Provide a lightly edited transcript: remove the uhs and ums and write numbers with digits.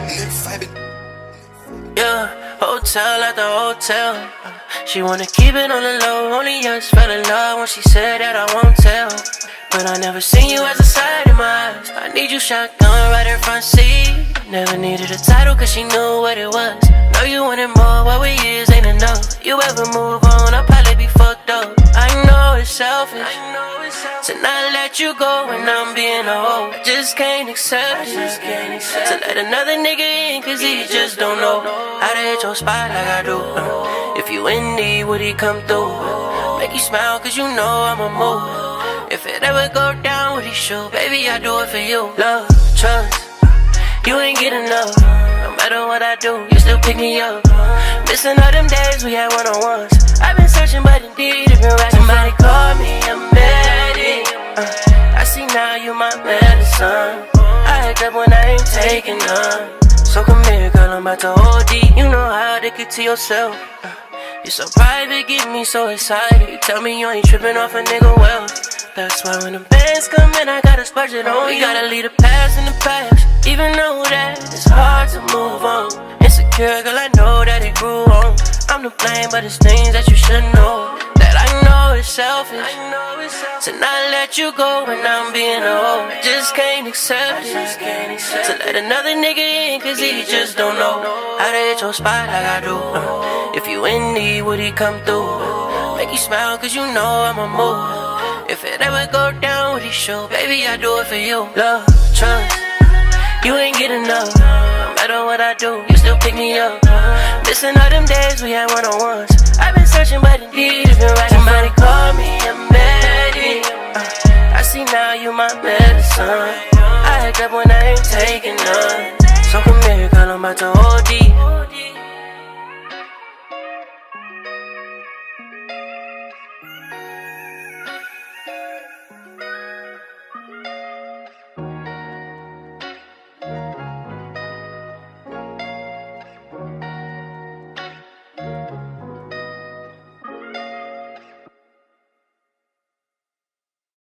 Yeah, hotel at the hotel. She wanna keep it on the low. Only us fell in love when she said that I won't tell. But I never seen you as a side in my eyes. I need you shotgun right in front seat. Never needed a title cause she knew what it was. Know you wanted more, what we is ain't enough. You ever move on, I'll probably be fucked up. I know it's selfish to not let you go when I'm being a hoe. I just can't accept it. To let another nigga in cause he just don't know how to hit your spot like I do. If you in need, would he come through? Make you smile cause you know I'm a move. If it ever go down, would he shoot? Baby, I do it for you. Love, trust, you ain't get enough. No matter what I do, you still pick me up. Missing all them days we had one-on-ones. I've been searching but indeed if you're right. Somebody call me a medic. I see now you my medicine. I act up when I ain't taking none. So come here girl, I'm about to OD. You know how addicted to yourself. You're so private, get me so excited. You tell me you ain't tripping off a nigga wealth. That's why when the bands come in, I gotta splurge it on you. Gotta leave the past in the past. Even though that it's hard to move on. Insecure, girl, I know that it grew on. I'm to blame, but it's things that you should know. That I know it's selfish to not let you go when I'm being a hoe. I just can't accept it. To let another nigga in cause he just don't know how to hit your spot like I do. If you in need, would he come through? Make you smile cause you know I'm a move. If it ever go down, would he show? Baby, I do it for you. Love, trust, you ain't get enough. No matter what I do, you still pick me up. Missing all them days we had one-on-ones. I've been searching but indeed if you're right. Somebody call me a